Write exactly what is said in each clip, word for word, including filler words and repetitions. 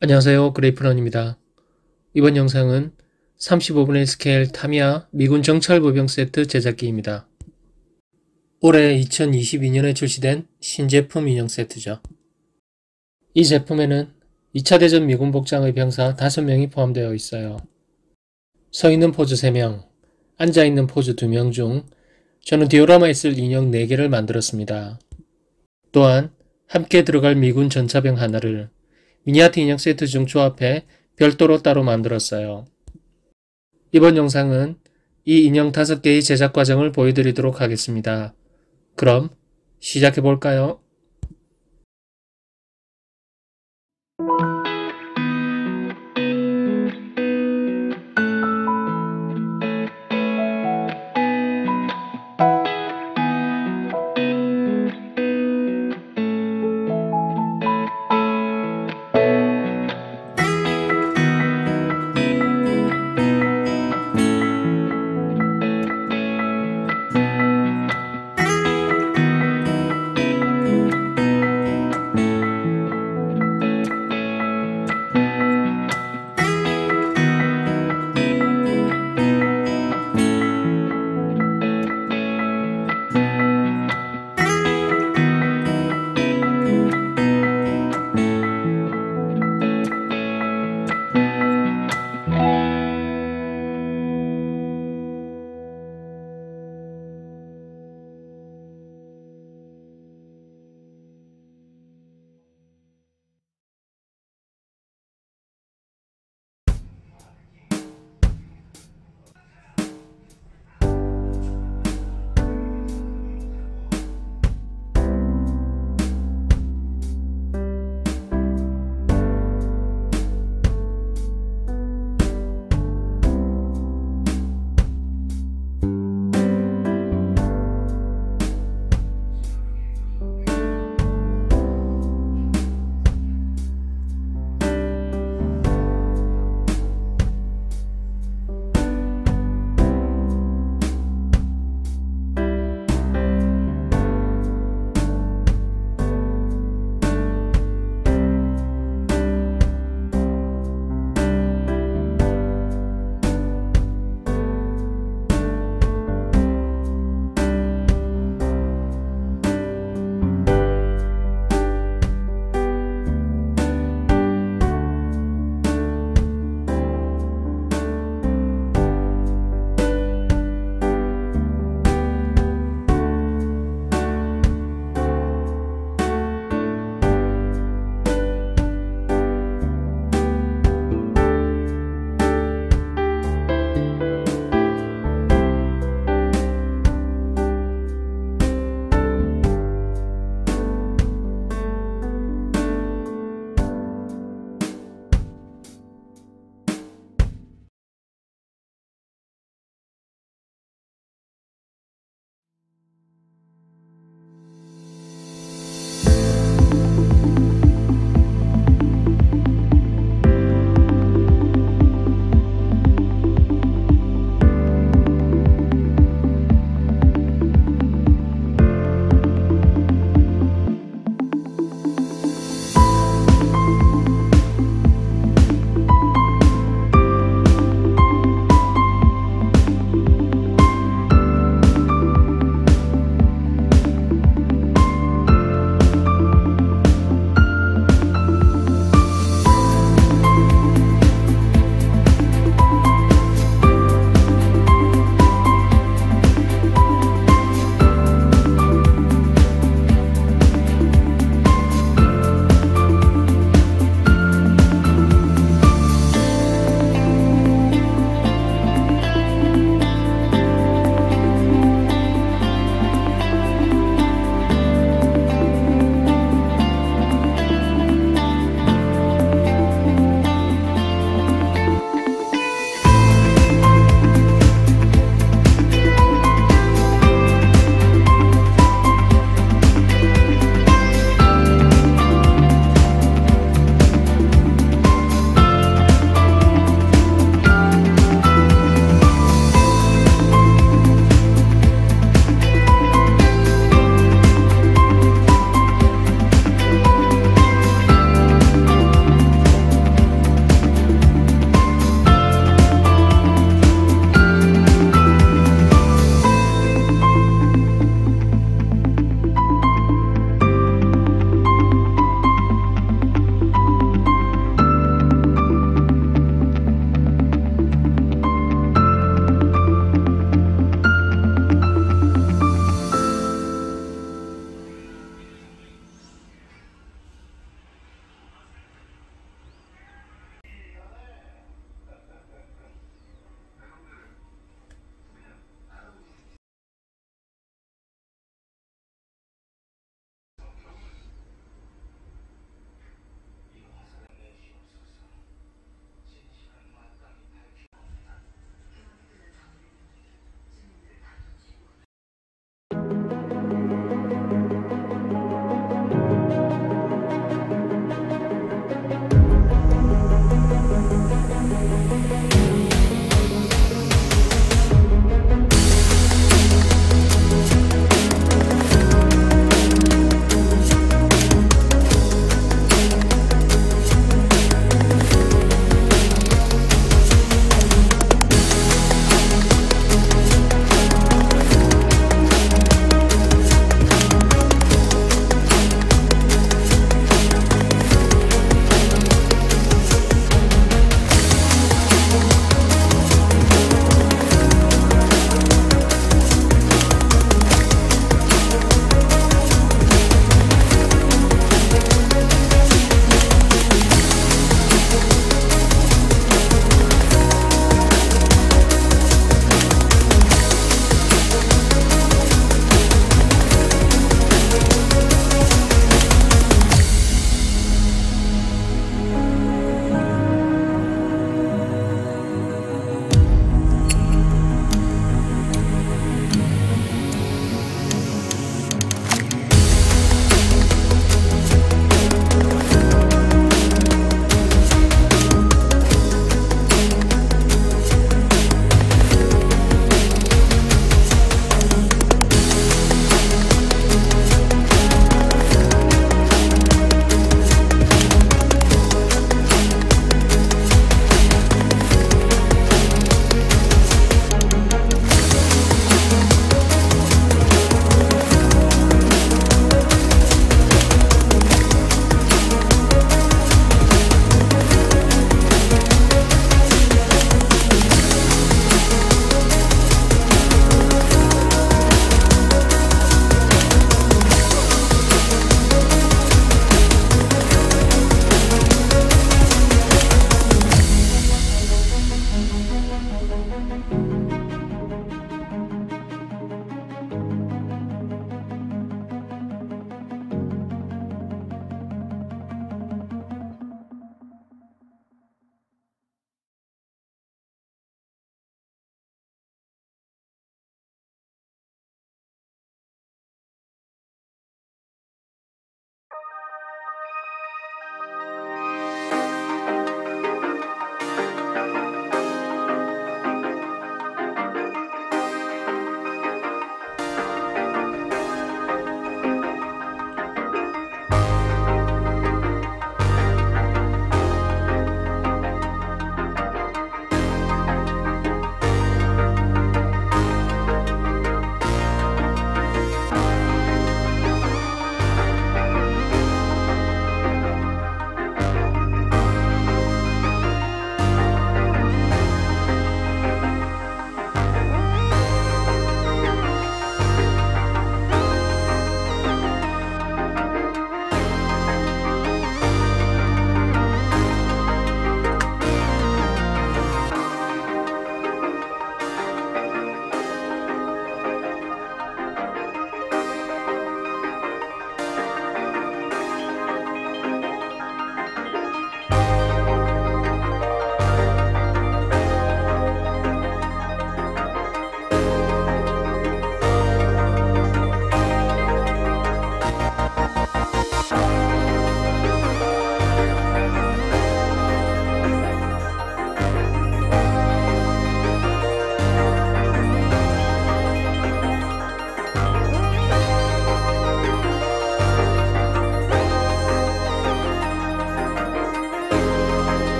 안녕하세요. 그레이프런입니다. 이번 영상은 삼십오 분의 일 스케일 타미야 미군 정찰보병 세트 제작기입니다. 올해 이천이십이 년에 출시된 신제품 인형 세트죠. 이 제품에는 이 차 대전 미군 복장의 병사 다섯 명이 포함되어 있어요. 서 있는 포즈 세 명, 앉아 있는 포즈 두 명 중 저는 디오라마에 쓸 인형 네 개를 만들었습니다. 또한 함께 들어갈 미군 전차병 하나를 미니아트 인형 세트 중 조합해 별도로 따로 만들었어요. 이번 영상은 이 인형 다섯 개의 제작 과정을 보여드리도록 하겠습니다. 그럼 시작해볼까요?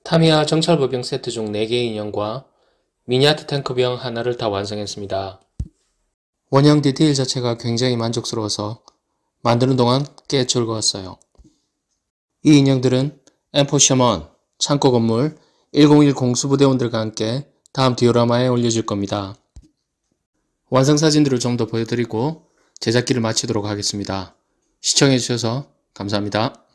타미야 정찰보병 세트 중 네 개의 인형과 미니아트 탱크병 하나를 다 완성했습니다. 원형 디테일 자체가 굉장히 만족스러워서 만드는 동안 꽤 즐거웠어요. 이 인형들은 엠 사 셔먼, 창고 건물, 일공일 공수부대원들과 함께 다음 디오라마에 올려질 겁니다. 완성 사진들을 좀 더 보여드리고 제작기를 마치도록 하겠습니다. 시청해주셔서 감사합니다.